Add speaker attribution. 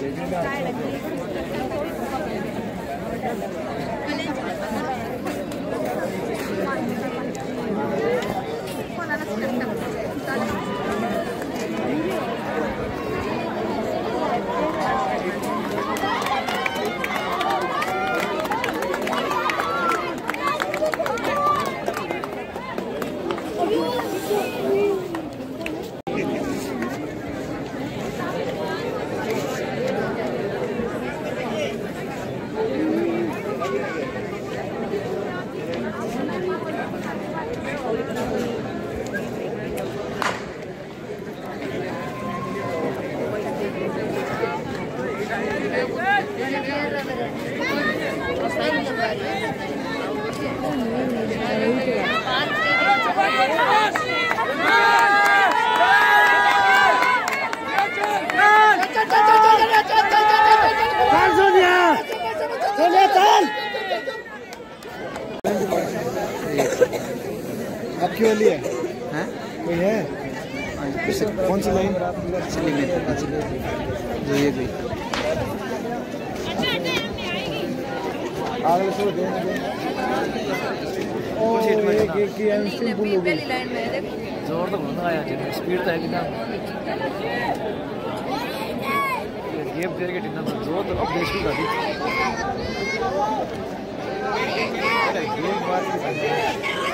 Speaker 1: आपकी वाली है? हैं? कोई है? कौन सी लाइन? जो ये गई। आगे से दे ओ ये की एंस्टिंग फुल हो गई। जोर तो बहुत आया जी, स्पीड तो है कितना। गेम खेल के कितना जोर तो अब देश की गाड़ी। गेम बात की